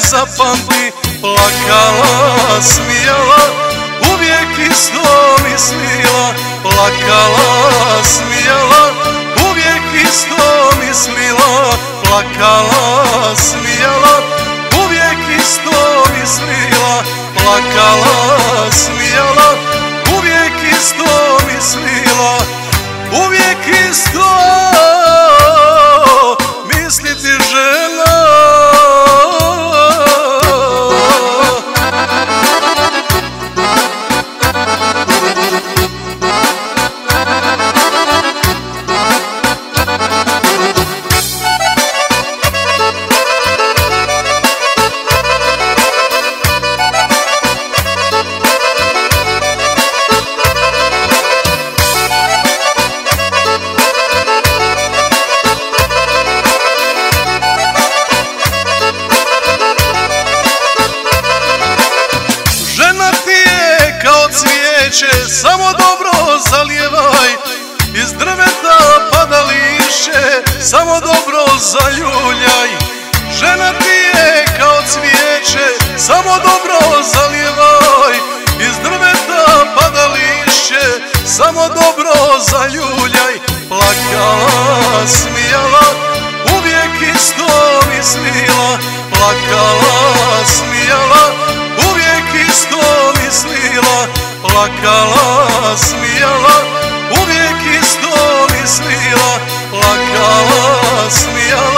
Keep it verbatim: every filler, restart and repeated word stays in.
zapamti, plakala, smijala, uvijek isto mislila, plakala, smijala, uvijek isto mislila, plakala, smijala, uvijek isto mislila, plakala, smijala, uvijek isto mislila, uvijek isto misliti žena. Samo dobro zalijevaj, iz drveta pada lišće, samo dobro zaljuljaj. Žena ti je kao cvijeće, samo dobro zalijevaj, iz drveta pada lišće, samo dobro zaljuljaj. Plakala, smijala, uvijek isto mislila, plakala, smijala, uvijek isto mislila, plakala, smijala, uvijek isto mislila, plakala, smijala.